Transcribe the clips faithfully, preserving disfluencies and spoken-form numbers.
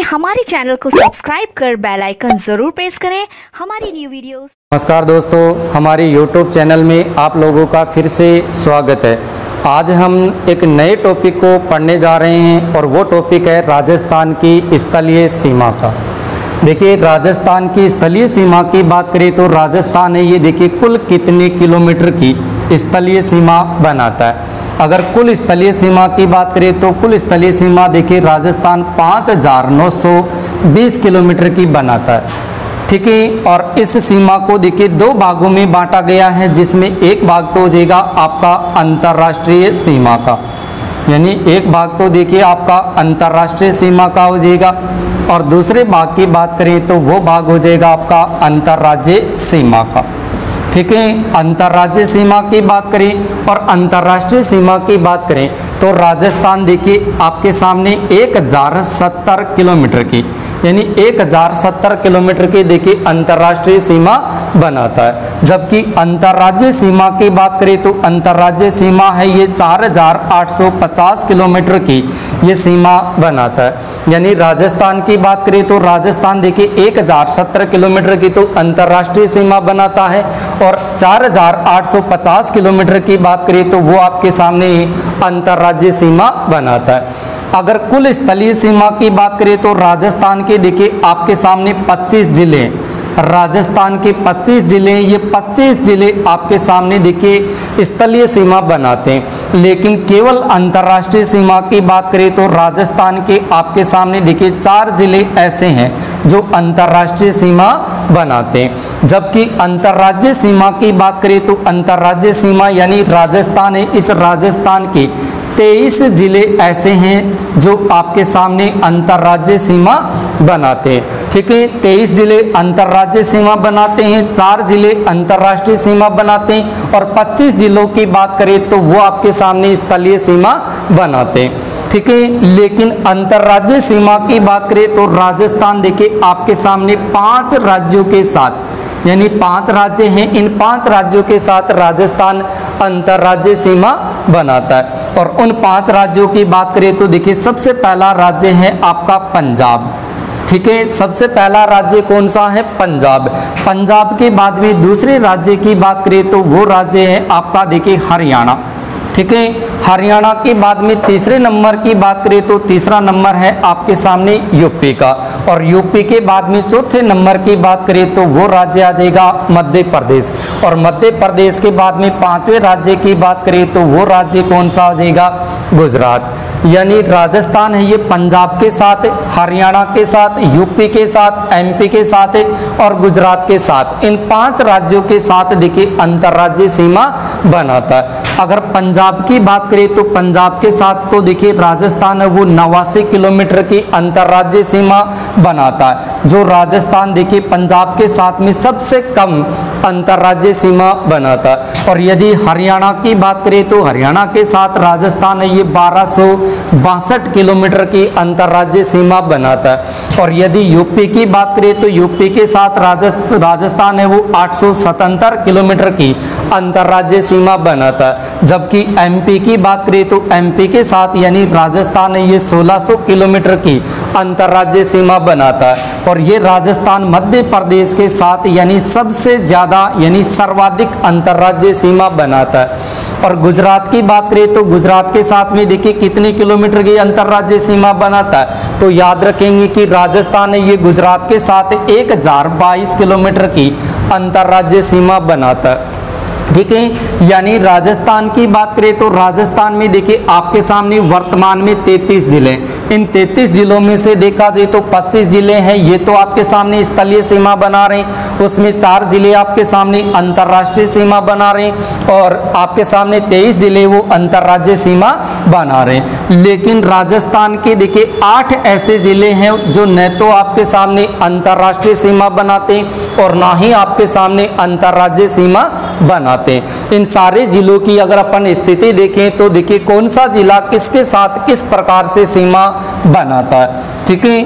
हमारे चैनल को सब्सक्राइब कर बेल आइकन जरूर प्रेस करें हमारी न्यू वीडियोस। नमस्कार दोस्तों, हमारे यूट्यूब चैनल में आप लोगों का फिर से स्वागत है। आज हम एक नए टॉपिक को पढ़ने जा रहे हैं और वो टॉपिक है राजस्थान की स्थलीय सीमा का। देखिए, राजस्थान की स्थलीय सीमा की बात करें तो राजस्थान है ये देखिए कुल कितने किलोमीटर की स्थलीय सीमा बनाता है। अगर कुल स्थलीय सीमा की बात करें तो कुल स्थलीय सीमा देखिए राजस्थान पाँच हजार नौ सौ बीस किलोमीटर की बनाता है, ठीक है। और इस सीमा को देखिए दो भागों में बांटा गया है, जिसमें एक भाग तो हो जाएगा आपका अंतर्राष्ट्रीय सीमा का, यानी एक भाग तो देखिए आपका अंतर्राष्ट्रीय सीमा का हो जाएगा, और दूसरे भाग की बात करें तो वो भाग हो जाएगा आपका अंतर्राज्यीय सीमा का, ठीक है। अंतर्राज्यीय सीमा की बात करें और अंतर्राष्ट्रीय सीमा की बात करें तो राजस्थान देखिए आपके सामने एक हजार सत्तर किलोमीटर की, यानी एक हजार सत्तर किलोमीटर की देखिए अंतर्राष्ट्रीय सीमा बनाता है। जबकि अंतर्राज्यीय सीमा की बात करें तो अंतर्राज्यीय सीमा है ये चार हजार आठ सौ पचास किलोमीटर की ये सीमा बनाता है। यानी राजस्थान की बात करें तो राजस्थान देखिए एक हजार सत्तर किलोमीटर की तो अंतर्राष्ट्रीय सीमा बनाता है, और चार हजार आठ सौ पचास किलोमीटर की बात करें तो वो आपके सामने अंतर्राज्यीय सीमा बनाता है। अगर कुल स्थलीय सीमा की बात करें तो राजस्थान के देखिए आपके सामने पच्चीस जिले, राजस्थान के पच्चीस जिले, ये पच्चीस जिले आपके सामने देखिए स्थलीय सीमा बनाते हैं। लेकिन केवल अंतर्राष्ट्रीय सीमा की बात करें तो राजस्थान के आपके सामने देखिए चार जिले ऐसे हैं जो अंतर्राष्ट्रीय सीमा बनाते हैं। जबकि अंतर्राज्यीय सीमा की बात करें तो अंतर्राज्यीय सीमा यानी राजस्थान है, इस राजस्थान के तेईस जिले ऐसे हैं जो आपके सामने अंतर्राज्यीय सीमा बनाते हैं, ठीक है। तेईस जिले अंतर्राज्यीय सीमा बनाते हैं, चार जिले अंतर्राष्ट्रीय सीमा बनाते हैं, और पच्चीस जिलों की बात करें तो वो आपके सामने स्थलीय सीमा बनाते हैं, ठीक है। लेकिन अंतर्राज्यीय सीमा की बात करें तो राजस्थान देखिए आपके सामने पांच राज्यों के साथ, यानी पांच राज्य हैं, इन पांच राज्यों के साथ राजस्थान अंतर्राज्यीय सीमा बनाता है। और उन पांच राज्यों की बात करें तो देखिए सबसे पहला राज्य है आपका पंजाब, ठीक है। सबसे पहला राज्य कौन सा है? पंजाब। पंजाब के बाद में दूसरे राज्य की बात करें तो वो राज्य है आपका देखिए हरियाणा, ठीक है। हरियाणा के बाद में तीसरे नंबर की बात करें तो तीसरा नंबर है आपके सामने यूपी का, और यूपी के बाद में चौथे नंबर की बात करें तो वो राज्य आ जाएगा मध्य प्रदेश, और मध्य प्रदेश के बाद में पांचवें राज्य की बात करें तो वो राज्य कौन सा हो जाएगा? गुजरात। यानी राजस्थान है ये पंजाब के साथ, हरियाणा के साथ, यूपी के साथ, एमपी के साथ और गुजरात के साथ, इन पांच राज्यों के साथ देखिए अंतर्राज्यीय सीमा बनाता है। अगर पंजाब की बात करें तो पंजाब के साथ तो देखिए राजस्थान है वो नवासी किलोमीटर की अंतर्राज्यीय सीमा बनाता है, जो राजस्थान देखिए पंजाब के साथ में सबसे कम अंतर्राज्यीय सीमा बनाता है। और यदि हरियाणा की बात करें तो हरियाणा के साथ राजस्थान है ये बारह सौ बासठ किलोमीटर की अंतर्राज्यीय सीमा बनाता है। और यदि यूपी की बात करें तो यूपी के साथ राजस्थान है वो आठ सौ सतहत्तर किलोमीटर की अंतर्राज्यीय सीमा बनाता है। जबकि एमपी की बात करें तो एमपी के साथ यानी राजस्थान है ये सोलह सौ किलोमीटर की अंतर्राज्यीय सीमा बनाता है। और ये राजस्थान मध्य प्रदेश के साथ यानी सबसे ज्यादा यानी सर्वाधिक अंतर्राज्यीय सीमा बनाता है। और गुजरात की बात करें तो गुजरात के साथ में देखिए कितने किलोमीटर की अंतर्राज्यीय सीमा बनाता है, तो याद रखेंगे कि राजस्थान है ये गुजरात के साथ एक हजार बाईस किलोमीटर की अंतर्राज्यीय सीमा बनाता है, ठीक है। यानी राजस्थान की बात करें तो राजस्थान में देखिए आपके सामने वर्तमान में तैंतीस जिले, इन तैंतीस जिलों में से देखा जाए तो पच्चीस जिले हैं ये तो आपके सामने स्थलीय सीमा बना रहे हैं, उसमें चार जिले आपके सामने अंतर्राष्ट्रीय सीमा बना रहे हैं, और आपके सामने तेईस जिले वो अंतर्राज्यीय सीमा बना रहे हैं। लेकिन राजस्थान के देखिए आठ ऐसे जिले हैं जो न तो आपके सामने अंतर्राष्ट्रीय सीमा बनाते हैं और ना ही आपके सामने अंतर्राज्यीय सीमा बनाते। इन सारे जिलों की अगर अपन स्थिति देखें तो देखिए कौन सा जिला किसके साथ किस प्रकार से सीमा बनाता है, ठीक है।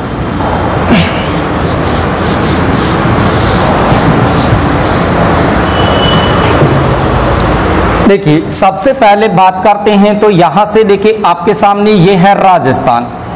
देखिए सबसे पहले बात करते हैं तो यहां से देखिए आपके सामने ये है राजस्थान,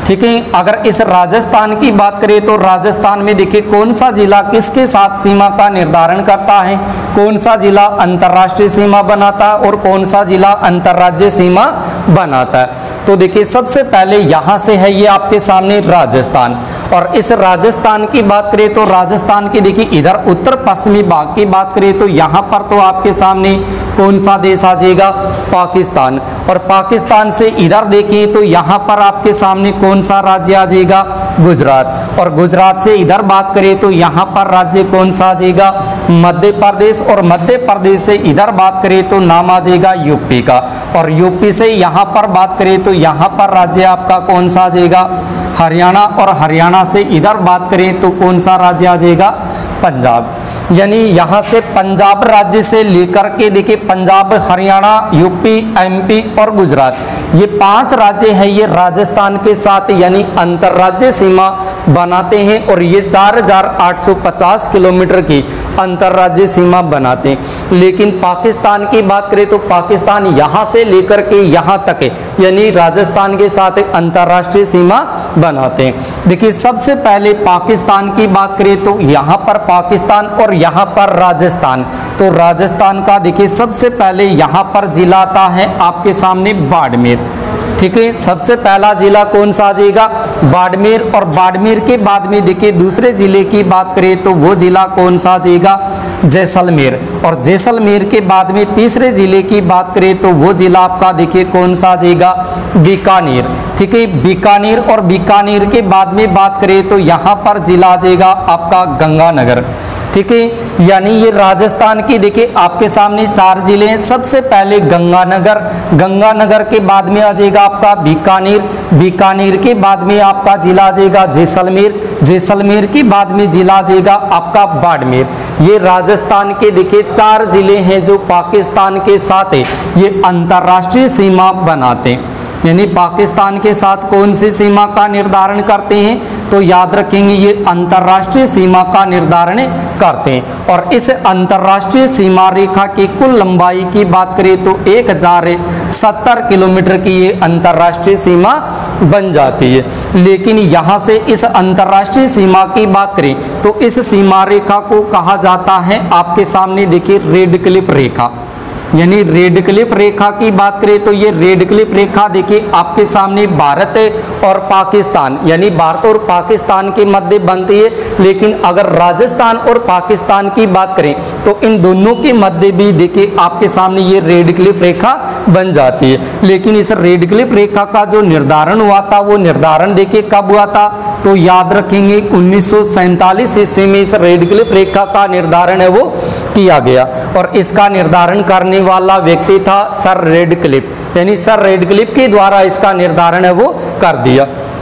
ठीक है। अगर इस राजस्थान की बात करें तो राजस्थान में देखिए कौन सा जिला किसके साथ सीमा का निर्धारण करता है, कौन सा जिला अंतर्राष्ट्रीय सीमा बनाता है और कौन सा जिला अंतर्राज्यीय सीमा बनाता है। तो देखिए सबसे पहले यहाँ से है ये आपके सामने राजस्थान, और इस राजस्थान की बात करें तो राजस्थान की देखिए इधर उत्तर पश्चिमी भाग की बात करें तो यहाँ पर तो आपके सामने कौन सा देश आ जाएगा, पाकिस्तान। और पाकिस्तान से इधर देखिए तो यहाँ पर आपके सामने कौन सा राज्य आ जाएगा, गुजरात। और गुजरात से इधर बात करें तो यहाँ पर राज्य कौन सा आ जाएगा, मध्य प्रदेश। और मध्य प्रदेश से इधर बात करें तो नाम आ जाएगा यूपी का। और यूपी से यहाँ पर बात करें तो यहाँ पर राज्य आपका कौन सा आ जाएगा, हरियाणा। और हरियाणा से इधर बात करें तो कौन सा राज्य आ जाएगा, पंजाब। यानी यहाँ से पंजाब राज्य से लेकर के देखिए पंजाब, हरियाणा, यूपी, एमपी और गुजरात, ये पांच राज्य हैं ये राजस्थान के साथ यानी अंतर्राज्यीय सीमा बनाते हैं। और ये चार हज़ार आठ सौ पचास किलोमीटर की अंतर्राज्यीय सीमा बनाते हैं। लेकिन पाकिस्तान की बात करें तो पाकिस्तान यहाँ से लेकर के यहाँ तक है यानी राजस्थान के साथ अंतर्राष्ट्रीय सीमा बनाते हैं। देखिए सबसे पहले पाकिस्तान की बात करें तो यहाँ पर पाकिस्तान और यहाँ पर राजस्थान। तो राजस्थान का देखिए सबसे पहले यहाँ पर जिला आता है आपके सामने बाड़मेर। ठीक है, सबसे पहला जिला कौन सा आ जाएगा, बाड़मेर। और बाड़मेर के बाद में देखिए दूसरे जिले की बात करें तो वो जिला कौन सा आ जाएगा, जैसलमेर। और जैसलमेर के बाद में तीसरे जिले की बात करें तो वो जिला आपका देखिए कौन सा आ जाएगा, बीकानेर। ठीक है, बीकानेर। और बीकानेर के बाद में बात करें तो यहाँ पर जिला आ जाएगा आपका गंगानगर। ठीक है, यानी ये राजस्थान की देखिए आपके सामने चार जिले हैं। सबसे पहले गंगानगर, गंगानगर के बाद में आ जाएगा आपका बीकानेर, बीकानेर के बाद में आपका जिला आ जाएगा जैसलमेर, जैसलमेर के बाद में जिला आ जाएगा आपका बाड़मेर। ये राजस्थान के देखिए चार जिले हैं जो पाकिस्तान के साथ ये अंतर्राष्ट्रीय सीमा बनाते हैं। यानी पाकिस्तान के साथ कौन सी सीमा का निर्धारण करते हैं, तो याद रखेंगे ये अंतर्राष्ट्रीय सीमा का निर्धारण करते हैं। और इस अंतर्राष्ट्रीय सीमा रेखा की कुल लंबाई की बात करें तो एक हजार सत्तर किलोमीटर की ये अंतर्राष्ट्रीय सीमा बन जाती है। लेकिन यहाँ से इस अंतर्राष्ट्रीय सीमा की बात करें तो इस सीमा रेखा को कहा जाता है आपके सामने देखिए रेड क्लिफ रेखा। यानी रेड क्लिफ रेखा की बात करें तो ये रेड क्लिफ रेखा देखिए आपके सामने भारत और पाकिस्तान यानी भारत और पाकिस्तान के मध्य बनती है। लेकिन अगर राजस्थान और पाकिस्तान की बात करें तो इन दोनों के मध्य भी देखिए आपके सामने ये रेड क्लिफ रेखा बन जाती है। लेकिन इस रेड क्लिफ रेखा का जो निर्धारण हुआ था वो निर्धारण देखिए कब हुआ था, तो याद रखेंगे उन्नीस सौ सैंतालीस ईस्वी में इस रेड क्लिफ रेखा का निर्धारण है वो किया गया। और इसका निर्धारण करने वाला व्यक्ति था सर रेडक्लिफ, यानी सर रेडक्लिफ के द्वारा इसका निर्धारण है वो कर दिया।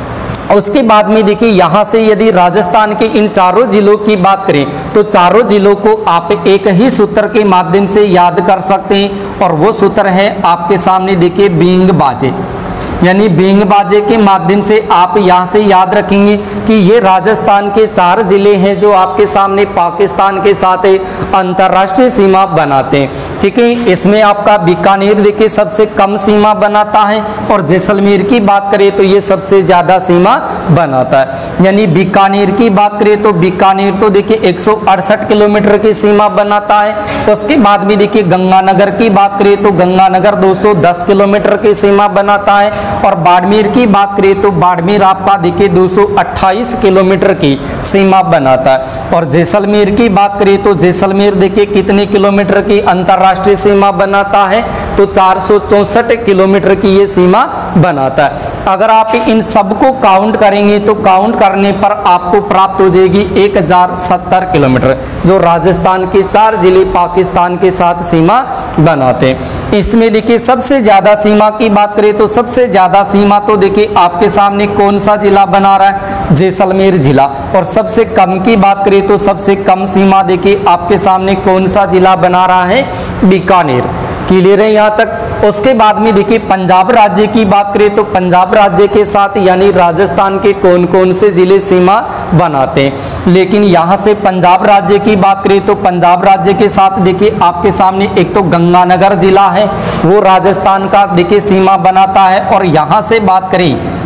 उसके बाद में देखिए यहाँ से यदि राजस्थान के इन चारों जिलों की बात करें तो चारों जिलों को आप एक ही सूत्र के माध्यम से याद कर सकते हैं। और वो सूत्र है आपके सामने देखिए बींग बाजे। यानी बींग बाजे के माध्यम से आप यहाँ से याद रखेंगे कि ये राजस्थान के चार जिले हैं जो आपके सामने पाकिस्तान के साथ अंतर्राष्ट्रीय सीमा बनाते हैं। ठीक है, इसमें आपका बीकानेर देखिए सबसे कम सीमा बनाता है और जैसलमेर की बात करें तो ये सबसे ज़्यादा सीमा बनाता है। यानी बीकानेर की बात करें तो बीकानेर तो देखिए एक सौ अड़सठ किलोमीटर की सीमा बनाता है। उसके बाद में देखिए गंगानगर की बात करें तो गंगानगर दो सौ दस किलोमीटर की सीमा बनाता है। और बाड़मेर की बात करें तो बाड़मेर आपका देखिए दो सौ अट्ठाईस किलोमीटर की सीमा बनाता है। और जैसलमेर की बात करें तो जैसलमेर देखिए कितने किलोमीटर की अंतर्राष्ट्रीय सीमा बनाता है, तो चार सौ चौसठ किलोमीटर की ये सीमा बनाता है। अगर आप इन सबको काउंट करेंगे तो काउंट करने पर आपको प्राप्त हो जाएगी एक हजार सत्तर किलोमीटर जो राजस्थान के चार जिले पाकिस्तान के साथ सीमा बनाते हैं। इसमें देखिए सबसे ज्यादा सीमा की बात करें तो सबसे ज्यादा सीमा तो देखिए आपके सामने कौन सा जिला बना रहा है, जैसलमेर जिला। और सबसे कम की बात करें तो सबसे कम सीमा देखिए आपके सामने कौन सा जिला बना रहा है, बीकानेर। क्लियर है यहाँ तक। उसके बाद में देखिए पंजाब राज्य की बात करें तो पंजाब राज्य के साथ यानी राजस्थान के कौन कौन से जिले सीमा बनाते हैं। लेकिन यहाँ से पंजाब राज्य की बात करें तो पंजाब राज्य के साथ देखिए आपके सामने एक तो गंगानगर जिला है वो राजस्थान का देखिए सीमा बनाता है। और यहाँ से बात करें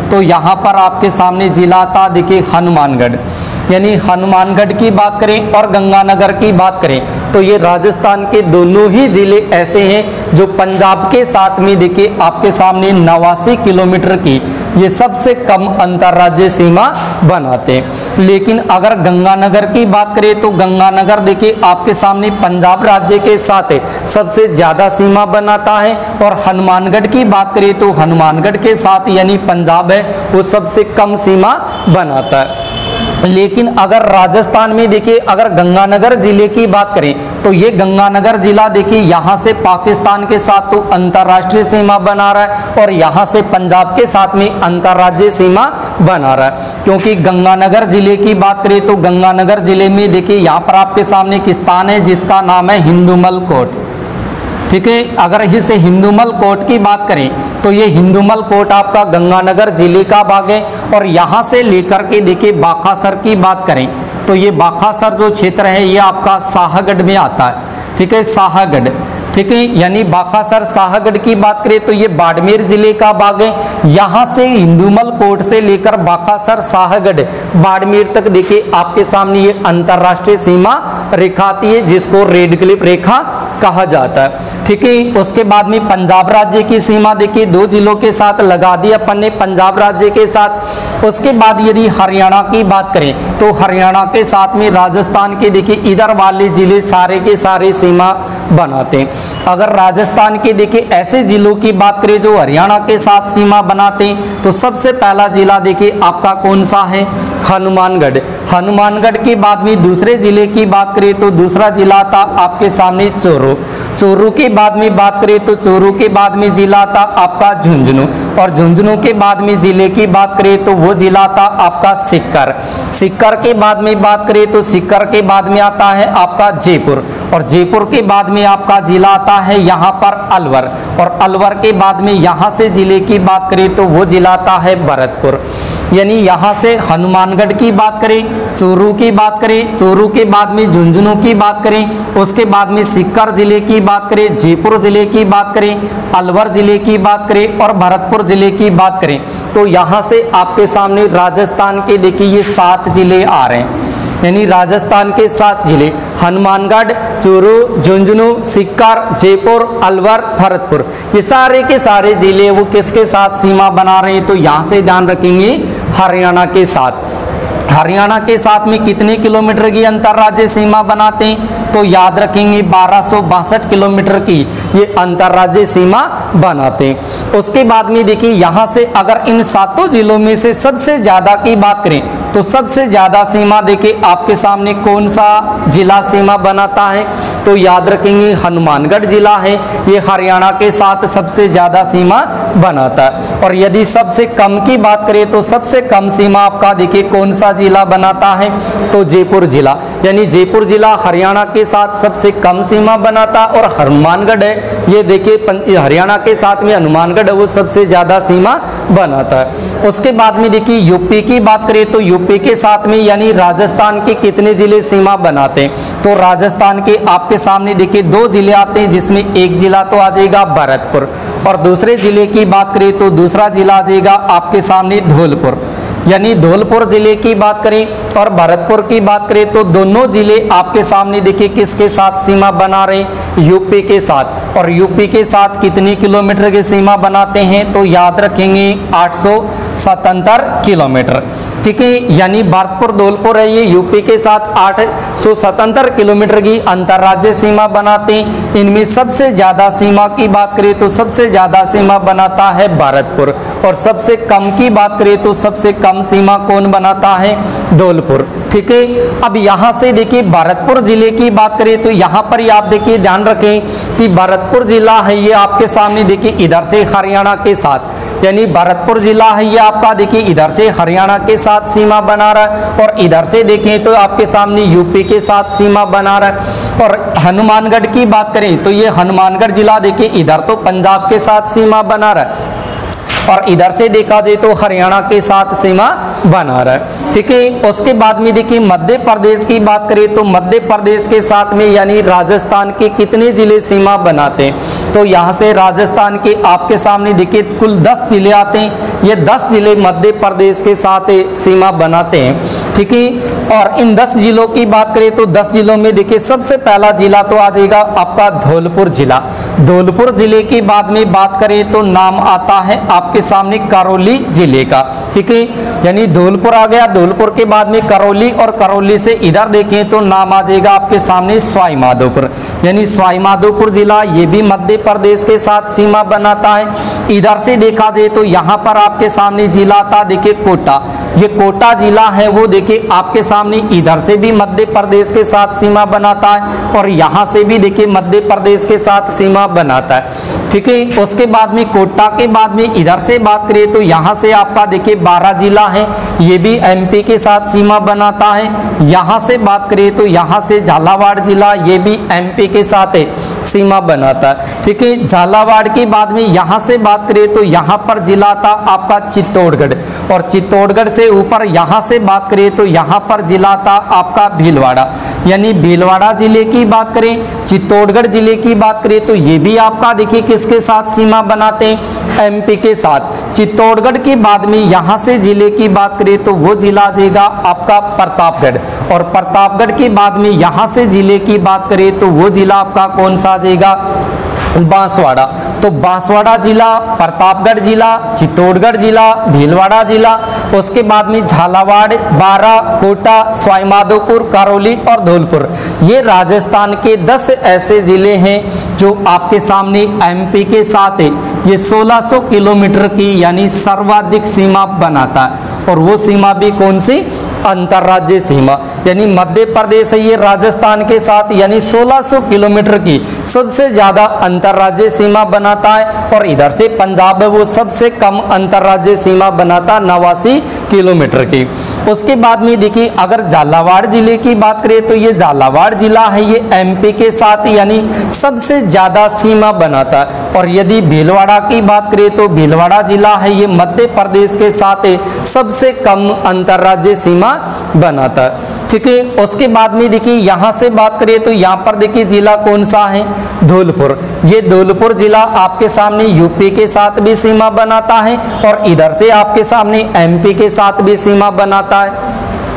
तो यहाँ पर आपके सामने जिला आता देखिए हनुमानगढ़, यानी हनुमानगढ़ की बात करें और गंगानगर की बात करें तो ये राजस्थान के दोनों ही जिले ऐसे हैं जो पंजाब के साथ में देखिए आपके सामने नवासी किलोमीटर की ये सबसे कम अंतर्राज्यीय सीमा बनाते हैं। लेकिन अगर गंगानगर की बात करें तो गंगानगर देखिए आपके सामने पंजाब राज्य के साथ सबसे ज़्यादा सीमा बनाता है, और हनुमानगढ़ की बात करें तो हनुमानगढ़ के साथ यानी पंजाब है वो सबसे कम सीमा बनाता है। लेकिन अगर राजस्थान में देखिए अगर गंगानगर जिले की बात करें तो ये गंगानगर जिला देखिए यहाँ से पाकिस्तान के साथ तो अंतर्राष्ट्रीय सीमा बना रहा है और यहाँ से पंजाब के साथ में अंतर्राज्यीय सीमा बना रहा है। क्योंकि गंगानगर जिले की बात करें तो गंगानगर जिले में देखिए यहाँ पर आपके सामने एक स्थान है जिसका नाम है हिंदूमल कोट। ठीक है, अगर इस हिंदूमल कोट की बात करें तो ये हिंदूमल कोट आपका गंगानगर जिले का भाग है, और यहाँ से लेकर के देखिए बाकासर की बात करें तो ये बाकासर जो क्षेत्र है ये आपका शाहगढ़ में आता है। ठीक है, शाहगढ़, ठीक है, यानी बाकासर शाहगढ़ की बात करें तो ये बाड़मेर जिले का भाग है। यहाँ से हिंदूमल कोट से लेकर बाकासर शाहगढ़ बाड़मेर तक देखिए आपके सामने ये अंतर्राष्ट्रीय सीमा रेखा आती है जिसको रेड क्लिफ रेखा कहा जाता है। ठीक है, उसके बाद में पंजाब राज्य की सीमा देखिए दो जिलों के साथ लगा दी अपन ने पंजाब राज्य के साथ। उसके बाद यदि हरियाणा की बात करें तो हरियाणा के साथ में राजस्थान के देखिए इधर वाले जिले सारे के सारे सीमा बनाते हैं। अगर राजस्थान के देखिए ऐसे जिलों की बात करें जो हरियाणा के साथ सीमा बनाते हैं तो सबसे पहला जिला देखिए आपका कौन सा है, हनुमानगढ़। हनुमानगढ़ के बाद में दूसरे जिले की बात करें तो दूसरा जिला था आपके सामने चोरू। चोरू के बाद में बात करें तो चोरू के बाद में जिला था आपका झुंझुनू, और झुंझुनू के बाद में जिले की बात करें तो वो जिला था आपका सीकर। सीकर के बाद में बात करें तो सीकर के बाद में आता है आपका जयपुर, और जयपुर के बाद में आपका जिला आता है यहाँ पर अलवर, और अलवर के बाद में यहाँ से जिले की बात करें तो वो जिला आता है भरतपुर। यानी यहाँ से हनुमानगढ़ की बात करें, चोरू की बात करें, चोरू के बाद में झुंझुनू की बात करें, उसके बाद में सीकर जिले की बात करें, जयपुर जिले की बात करें, अलवर जिले की बात करें और भरतपुर जिले की बात करें तो यहाँ से आपके सामने राजस्थान के देखिए ये सात जिले आ रहे हैं। यानी राजस्थान के सात जिले हनुमानगढ़, चूरू, झुंझुनू, सीकर, जयपुर, अलवर, भरतपुर, ये सारे के सारे जिले वो किसके साथ सीमा बना रहे हैं तो यहाँ से ध्यान रखेंगे हरियाणा के साथ। हरियाणा के साथ में कितने किलोमीटर की अंतर्राज्यीय सीमा बनाते हैं तो याद रखेंगे बारह सौ बासठ किलोमीटर की ये अंतर्राज्यीय सीमा बनाते हैं। उसके बाद में देखिए यहाँ से अगर इन सातों जिलों में से सबसे ज़्यादा की बात करें तो सबसे ज़्यादा सीमा देखिए आपके सामने कौन सा जिला सीमा बनाता है तो याद रखेंगे हनुमानगढ़ जिला है, ये हरियाणा के साथ सबसे ज़्यादा सीमा बनाता है। और यदि सबसे कम की बात करें तो सबसे कम सीमा आपका देखिए कौन सा जिला बनाता है तो जयपुर जिला, यानी जयपुर जिला हरियाणा के साथ सबसे कम सीमा बनाता और हनुमानगढ़ है ये देखिए हरियाणा के साथ में हनुमानगढ़ है वो सबसे ज़्यादा सीमा बनाता है। उसके बाद में देखिए यूपी की बात करें तो यूपी के साथ में यानी राजस्थान के कितने जिले सीमा बनाते हैं तो राजस्थान के आपके सामने देखिए दो जिले आते हैं जिसमें एक जिला तो आ जाएगा भरतपुर, और दूसरे जिले की बात करें तो दूसरा जिला आ जाएगा आपके सामने धौलपुर। यानी धौलपुर जिले की बात करें और भरतपुर की बात करें तो दोनों जिले आपके सामने देखिए किसके साथ सीमा बना रहे हैं यूपी के साथ, और यूपी के साथ कितनी किलोमीटर की सीमा बनाते हैं तो याद रखेंगे आठ सौ सतहत्तर किलोमीटर। ठीक है, यानी भरतपुर धौलपुर है ये यूपी के साथ आठ सौ सतहत्तर किलोमीटर की अंतर्राज्यीय सीमा बनाते हैं। इनमें सबसे ज़्यादा सीमा की बात करें तो सबसे ज़्यादा सीमा बनाता है भरतपुर, और सबसे कम की बात करें तो सबसे कम सीमा कौन बनाता है धौलपुर। ठीक है, अब यहाँ से देखिए भरतपुर जिले की बात करें तो यहाँ पर आप देखिए ध्यान रखें कि भरतपुर जिला है ये आपके सामने देखिए इधर से हरियाणा के साथ, यानी भरतपुर जिला है ये आपका देखिए इधर से हरियाणा के साथ सीमा बना रहा है, और इधर से देखें तो आपके सामने यूपी के साथ सीमा बना रहा है। और हनुमानगढ़ की बात करें तो ये हनुमानगढ़ जिला देखिए इधर तो पंजाब के साथ सीमा बना रहा है, और इधर से देखा जाए तो हरियाणा के साथ सीमा बना रहा है। ठीक है, उसके बाद में देखिए मध्य प्रदेश की बात करें तो मध्य प्रदेश के साथ में यानी राजस्थान के कितने जिले सीमा बनाते हैं, तो यहाँ से राजस्थान के आपके सामने देखिए कुल दस जिले आते हैं। ये दस जिले मध्य प्रदेश के साथ सीमा बनाते हैं। ठीक है, और इन दस जिलों की बात करें तो दस जिलों में देखिए सबसे पहला जिला तो आ जाएगा आपका धौलपुर जिला। धौलपुर जिले की बाद में बात करें तो नाम आता है आपके सामने करौली जिले का। ठीक है, यानी धौलपुर आ गया, धौलपुर के बाद में करौली, और करौली से इधर देखें तो नाम आ जाएगा आपके सामने सवाई माधोपुर, यानी सवाई माधोपुर जिला, ये भी मध्य प्रदेश के साथ सीमा बनाता है। इधर से देखा जाए तो यहाँ पर आपके सामने जिला आता देखिए कोटा, ये कोटा जिला है वो देखिए आपके सामने इधर से भी मध्य प्रदेश के साथ सीमा बनाता है, और यहाँ से भी देखिए मध्य प्रदेश के साथ सीमा बनाता है। ठीक है, उसके बाद में कोटा के बाद में इधर से बात करें तो यहाँ से आपका देखिए बारह जिला है, ये भी एमपी के साथ सीमा बनाता है। यहाँ से बात करें तो यहाँ से झालावाड़ जिला, ये भी एमपी के साथ सीमा बनाता है। ठीक है, झालावाड़ के बाद में यहाँ से बात करें तो यहाँ पर जिला था आपका चित्तौड़गढ़, और चित्तौड़गढ़ से ऊपर यहाँ से बात करें तो यहाँ पर जिला था आपका भीलवाड़ा, यानी भीलवाड़ा जिले की बात करें, चित्तौड़गढ़ जिले की बात करें तो ये भी आपका देखिए किसके साथ सीमा बनाते हैं, एमपी के साथ। चित्तौड़गढ़ के बाद में यहाँ से जिले की बात करें तो वो जिला आ जाएगा आपका प्रतापगढ़, और प्रतापगढ़ के बाद में यहाँ से जिले की बात करें तो वो जिला आपका कौन सा आ जाएगा, बांसवाड़ा। तो बांसवाड़ा जिला, प्रतापगढ़ जिला, चित्तौड़गढ़ जिला, भीलवाड़ा जिला, उसके बाद में झालावाड़, बारा, कोटा, सवाई माधोपुर, करौली और धौलपुर, ये राजस्थान के दस ऐसे जिले हैं जो आपके सामने एमपी के साथ ये सोलह सौ किलोमीटर की यानी सर्वाधिक सीमा बनाता है। और वो सीमा भी कौन सी, अंतर्राज्यीय सीमा, यानी मध्य प्रदेश है ये राजस्थान के साथ यानी सोलह सौ किलोमीटर की सबसे ज्यादा अंतर्राज्यीय सीमा बनाता है, और इधर से पंजाब है वो सबसे कम अंतर्राज्यीय सीमा बनाता नवासी किलोमीटर की। उसके बाद में देखिए अगर झालावाड़ जिले की बात करें तो ये झालावाड़ जिला है ये एमपी के साथ यानी सबसे ज्यादा सीमा बनाता है, और यदि भीलवाड़ा की बात करें तो भीलवाड़ा जिला है ये मध्य प्रदेश के साथ सबसे कम अंतर्राज्यीय सीमा बनाता है। ठीक है, उसके बाद में देखिए यहाँ से बात करें तो यहाँ पर देखिए जिला कौन सा है, धौलपुर। ये धौलपुर जिला आपके सामने यूपी के साथ भी सीमा बनाता है, और इधर से आपके सामने एमपी के साथ भी सीमा बनाता है।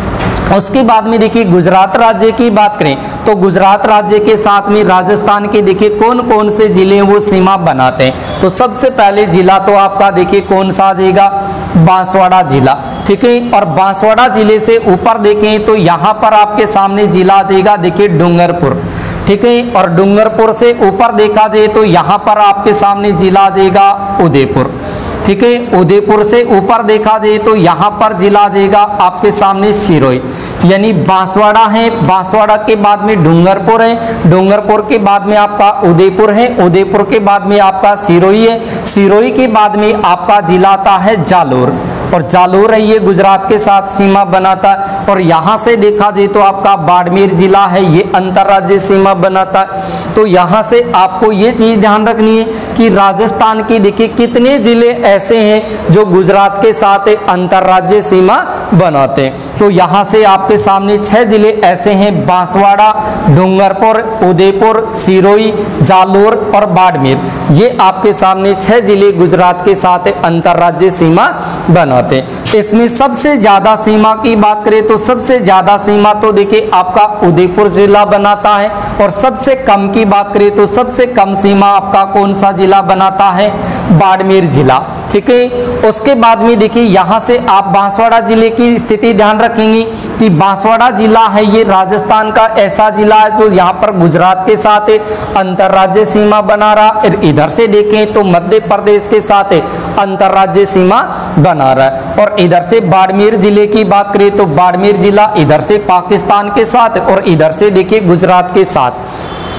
उसके बाद में देखिए गुजरात राज्य की बात करें तो गुजरात राज्य के साथ में राजस्थान के देखिए कौन कौन से जिले वो सीमा बनाते हैं। तो सबसे पहले जिला तो आपका देखिए कौन सा आ जाएगा, बांसवाड़ा जिला। ठीक है, और बांसवाड़ा जिले से ऊपर देखें तो यहाँ पर आपके सामने जिला आ जाएगा देखिए डूंगरपुर। ठीक है, और डूंगरपुर से ऊपर देखा जाए तो यहाँ पर आपके सामने जिला आ जाएगा उदयपुर। ठीक है, उदयपुर से ऊपर देखा जाए तो यहाँ पर जिला आ जाएगा आपके सामने सिरोही, यानी बांसवाड़ा है, बांसवाड़ा के बाद में डूंगरपुर है, डूंगरपुर के बाद में आपका उदयपुर है, उदयपुर के बाद में आपका सिरोही है, सिरोही के बाद में आपका जिला आता है जालोर, और जालोर है ये गुजरात के साथ सीमा बनाता है। और यहाँ से देखा जाए तो आपका बाड़मेर जिला है ये अंतर्राज्यीय सीमा बनाता है। तो यहाँ से आपको ये चीज ध्यान रखनी है कि राजस्थान की देखिए कितने जिले ऐसे हैं जो गुजरात के साथ अंतर्राज्यीय सीमा बनाते हैं। तो यहाँ से आपके सामने छह जिले ऐसे हैं, बांसवाड़ा, डूंगरपुर, उदयपुर, सिरोही, जालोर और बाड़मेर, ये आपके सामने छह जिले गुजरात के साथ अंतर्राज्यीय सीमा बनाते हैं। इसमें सबसे ज्यादा सीमा की बात करें तो सबसे ज्यादा सीमा तो देखिए आपका उदयपुर जिला बनाता है, और सबसे कम की बात करें तो सबसे कम सीमा आपका कौन सा जिला बनाता है, बाड़मेर जिला। ठीक है, उसके बाद में देखिए यहाँ से आप बांसवाड़ा जिले की स्थिति ध्यान रखेंगे कि बांसवाड़ा जिला है ये राजस्थान का ऐसा जिला है जो यहाँ पर गुजरात के साथ अंतर्राज्यीय सीमा बना रहा, इधर से देखें तो मध्य प्रदेश के साथ अंतर्राज्यीय सीमा बना रहा है। और इधर से बाड़मेर जिले की बात करें तो बाड़मेर जिला इधर से पाकिस्तान के साथ और इधर से देखिए गुजरात के साथ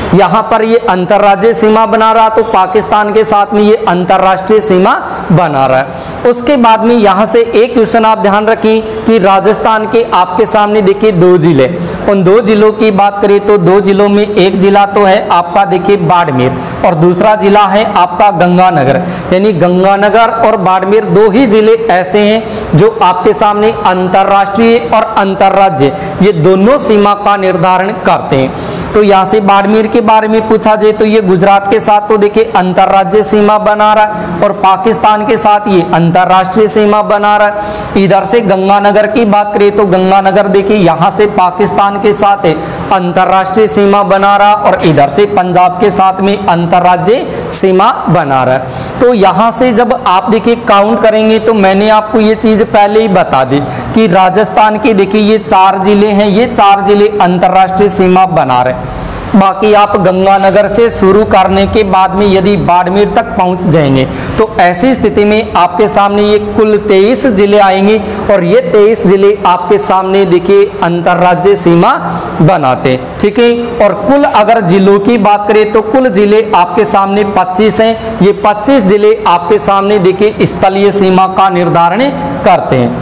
यहाँ पर ये अंतर्राज्यीय सीमा बना रहा, तो पाकिस्तान के साथ में ये अंतर्राष्ट्रीय सीमा बना रहा है। उसके बाद में यहाँ से एक क्वेश्चन आप ध्यान रखें कि राजस्थान के आपके सामने देखिए दो जिले, उन दो जिलों की बात करें तो दो जिलों में एक जिला तो है आपका देखिए बाड़मेर और दूसरा जिला है आपका गंगानगर। यानी गंगानगर और बाड़मेर दो ही जिले ऐसे हैं जो आपके सामने अंतर्राष्ट्रीय और अंतर्राज्य ये दोनों सीमा का निर्धारण करते हैं। तो यहाँ से बाड़मेर के बारे में पूछा जाए तो ये गुजरात के साथ तो देखिए अंतर्राज्यीय सीमा बना रहा है और पाकिस्तान के साथ ये अंतर्राष्ट्रीय सीमा बना रहा है। इधर से गंगानगर की बात करें तो गंगानगर देखिए यहाँ से पाकिस्तान के साथ अंतर्राष्ट्रीय सीमा बना रहा और इधर से पंजाब के साथ में अंतर्राज्यीय सीमा बना रहा है। तो यहाँ से जब आप देखिए काउंट करेंगे तो मैंने आपको ये चीज पहले ही बता दी कि राजस्थान के देखिए ये चार जिले हैं, ये चार जिले अंतर्राष्ट्रीय सीमा बना रहे हैं। बाकी आप गंगानगर से शुरू करने के बाद में यदि बाड़मेर तक पहुंच जाएंगे तो ऐसी स्थिति में आपके सामने ये कुल तेईस जिले आएंगे और ये तेईस जिले आपके सामने देखिए अंतर्राज्यीय सीमा बनाते, ठीक है। और कुल अगर जिलों की बात करें तो कुल जिले आपके सामने पच्चीस हैं। ये पच्चीस जिले आपके सामने देखिए स्थलीय सीमा का निर्धारण करते हैं।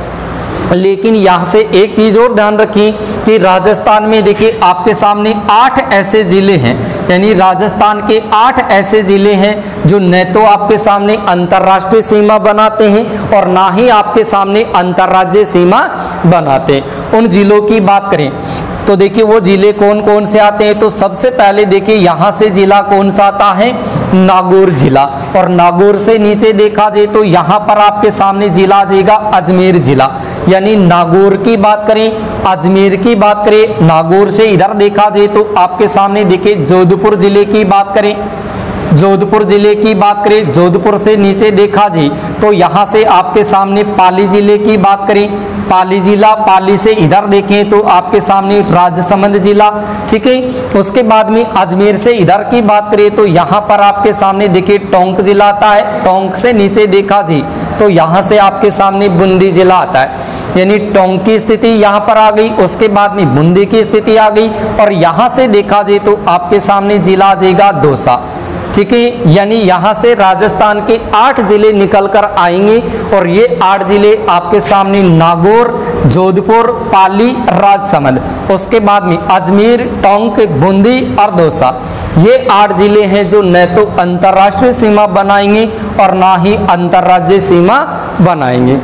लेकिन यहाँ से एक चीज और ध्यान रखिए कि राजस्थान में देखिए आपके सामने आठ ऐसे जिले हैं, यानी राजस्थान के आठ ऐसे जिले हैं जो न तो आपके सामने अंतर्राष्ट्रीय सीमा बनाते हैं और ना ही आपके सामने अंतर्राज्यीय सीमा बनाते हैं। उन जिलों की बात करें तो देखिए वो जिले कौन कौन से आते हैं। तो सबसे पहले देखिए यहाँ से जिला कौन सा आता है, नागौर जिला। और नागौर से नीचे देखा जाए तो यहाँ पर आपके सामने जिला आ जाएगा अजमेर जिला। यानी नागौर की बात करें, अजमेर की बात करें, नागौर से इधर देखा जाए तो आपके सामने देखिए जोधपुर जिले की बात करें, जोधपुर जिले की बात करें, जोधपुर से नीचे देखा जी तो यहाँ से आपके सामने पाली जिले की बात करें, पाली जिला, पाली से इधर देखें तो आपके सामने राजसमंद जिला, ठीक है। उसके बाद में अजमेर से इधर की बात करें तो यहाँ पर आपके सामने देखिए टोंक जिला आता है, टोंक से नीचे देखा जी तो यहाँ से आपके सामने बूंदी जिला आता है। यानी टोंक की स्थिति यहाँ पर आ गई, उसके बाद में बूंदी की स्थिति आ गई और यहाँ से देखा जाए तो आपके सामने जिला आ जाएगा दौसा, ठीक है। यानी यहाँ से राजस्थान के आठ जिले निकल कर आएंगे और ये आठ जिले आपके सामने नागौर, जोधपुर, पाली, राजसमंद, उसके बाद में अजमेर, टोंक, बूंदी और दौसा, ये आठ जिले हैं जो न तो अंतर्राष्ट्रीय सीमा बनाएंगे और ना ही अंतर्राज्यीय सीमा बनाएंगे।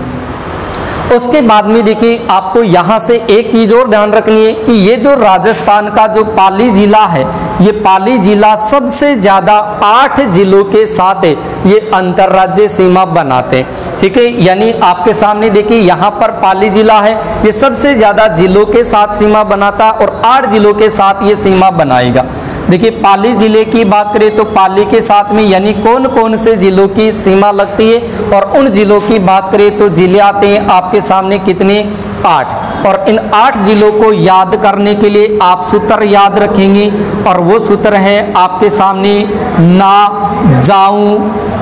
उसके बाद में देखिए आपको यहाँ से एक चीज और ध्यान रखनी है कि ये जो राजस्थान का जो पाली जिला है, ये पाली जिला सबसे ज्यादा आठ जिलों के साथ ये अंतर्राज्यीय सीमा बनाते हैं, ठीक है। यानी आपके सामने देखिए यहाँ पर पाली जिला है, ये सबसे ज्यादा जिलों के साथ सीमा बनाता है और आठ जिलों के साथ ये सीमा बनाएगा। देखिए पाली जिले की बात करें तो पाली के साथ में यानी कौन कौन से जिलों की सीमा लगती है और उन जिलों की बात करें तो जिले आते हैं आपके सामने कितने, आठ। और इन आठ जिलों को याद करने के लिए आप सूत्र याद रखेंगे और वो सूत्र है आपके सामने ना, जाऊं,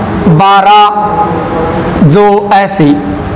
बारह, जो, ऐसी।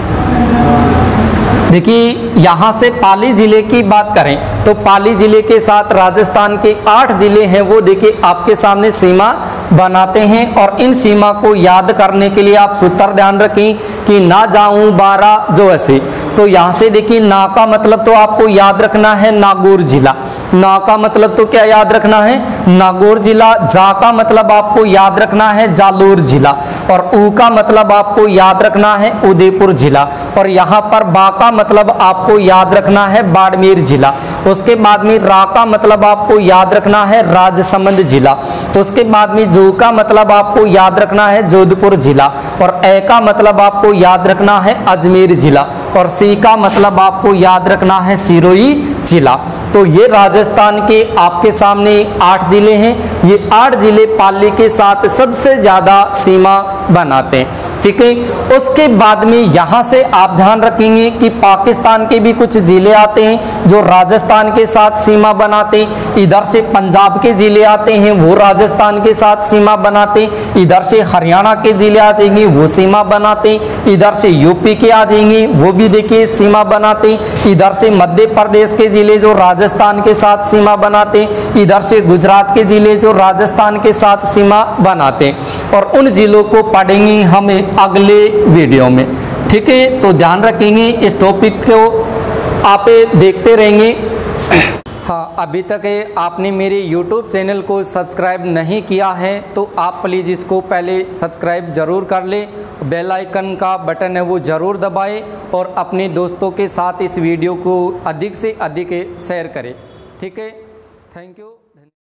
देखिए यहाँ से पाली जिले की बात करें तो पाली जिले के साथ राजस्थान के आठ जिले हैं वो देखिए आपके सामने सीमा बनाते हैं और इन सीमा को याद करने के लिए आप सूत्र ध्यान रखें कि ना, जाऊं, बारह, जो, ऐसे। तो यहाँ से देखिए ना का मतलब तो आपको याद रखना है नागौर जिला, ना का मतलब तो क्या याद रखना है, नागौर जिला। जा का मतलब आपको याद रखना है जालोर जिला और ऊ का मतलब आपको याद रखना है उदयपुर जिला और यहाँ पर बा का मतलब आपको याद रखना है बाड़मेर जिला। उसके बाद में रा का मतलब आपको याद रखना है राजसमंद जिला। उसके बाद में जो का मतलब आपको याद रखना है जोधपुर जिला और ए का मतलब आपको याद रखना है अजमेर जिला और सी का मतलब आपको याद रखना है सिरोही जिला। तो ये राजस्थान के आपके सामने आठ जिले हैं, ये आठ जिले पाली के साथ सबसे ज्यादा सीमा बनाते हैं। ठीक है। उसके बाद में यहाँ से आप ध्यान रखेंगे कि पाकिस्तान के भी कुछ जिले आते हैं जो राजस्थान के साथ सीमा बनाते, इधर से पंजाब के जिले आते हैं वो राजस्थान के साथ सीमा बनाते, इधर से हरियाणा के जिले आ जाएंगे वो सीमा बनाते, इधर से यूपी के आ जाएंगे वो भी देखिए सीमा बनाते, इधर से मध्य प्रदेश के जिले जो राजस्थान के साथ सीमा बनाते, इधर से गुजरात के जिले जो राजस्थान के साथ सीमा बनाते। और उन जिलों को पढ़ेंगे हमें अगले वीडियो में, ठीक है। तो ध्यान रखेंगे, इस टॉपिक को आप देखते रहेंगे। हाँ, अभी तक आपने मेरे यूट्यूब चैनल को सब्सक्राइब नहीं किया है तो आप प्लीज़ इसको पहले सब्सक्राइब ज़रूर कर लें, बेल आइकन का बटन है वो ज़रूर दबाएं और अपने दोस्तों के साथ इस वीडियो को अधिक से अधिक शेयर करें, ठीक है। Thank you.